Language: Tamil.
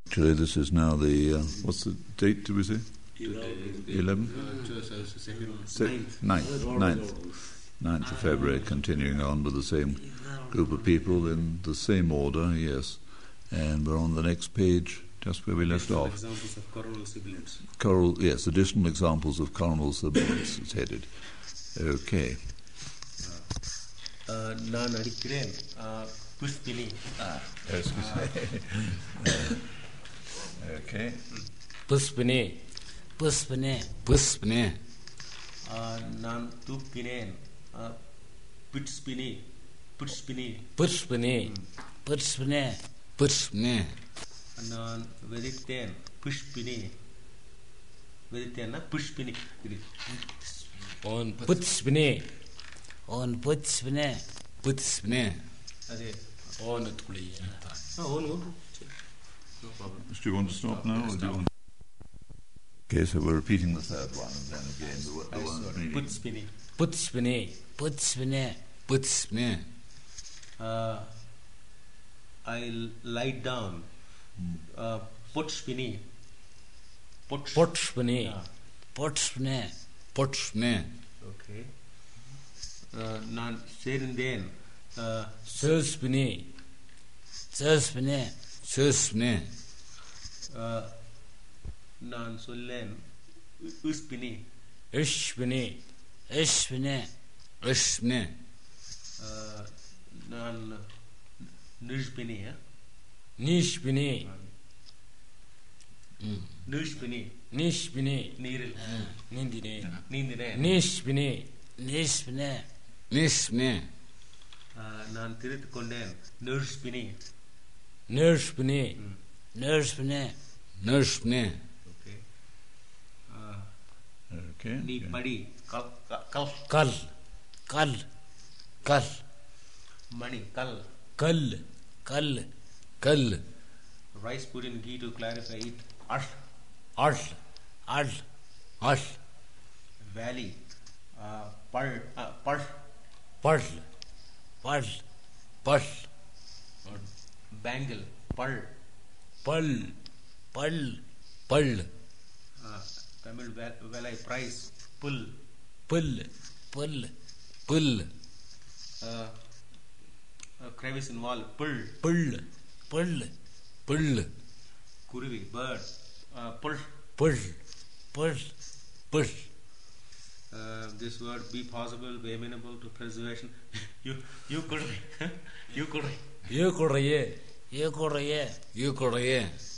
Actually, this is now the, what's the date, did we say? 11? 9th of February, continuing on with the same group of people in the same order, yes. And we're on the next page, just where we left off. Examples of coronal sibilants. Yes, additional examples of coronal sibilants, it's headed. Okay. நான் அடிக்கிறேன் புஷ்பினி. Excuse me. Okay. புஷ்பினி புஷ்பினி புஷ்பினி. நான் தூக்கினேன் புஷ்பினி புஷ்பினி புஷ்பினி புஷ்பினி புஷ்பினி. நான் வெதித்தேன் புஷ்பினி. வெதித்தேன்னா புஷ்பினி. on புஷ்பினி on புஷ்பினி புஷ்பினி. அதே on துளியே. on. Do you want to stop now, or do you want? Okay, so we're repeating the third one, and then again the one reading. Pushpini. Pushpini. Pushpini. Pushpini. I lie down. Pushpini. Pushpini. Pushpini. Pushpini. Okay. நான் சேர்ந்தேன். Suspini. Suspini. Suspini. நான் சொல்லேன் உஸ்பினி. Ishpini. Ishpini. Ishpini. நான் நிஷ்பினி. Nishpini. நிஷ்பினி. Nishpini. நீரில் நீந்தினே. நீந்தினேன். Nishpini. Nishpini. Nishpini. நான் திரித்து கொண்டேன் நிஷ்பினி. Nishpini. Nishpini. Nishpini. Okay. Okay. நீ படி. கல். Kal. Kal. Kal. மணி. கல். Kal. Kal. Kal. Rice put in ghee to clarify it. Ash. Ash. Ash. Ash. Valley. Pal. Pal. Pal. Pal. Pal. Bangle. Pal. Pal. Pal. Pal. Tamil Valai price. Pull. Pull. Pull. Pull. Crevice in wall. Pull. Pull. Pull. Pull. Kuruvi. Bird. Pull. Pull. Pull. Pull. This word be possible, be amenable to preservation. you could. You could. You could. You could. You could.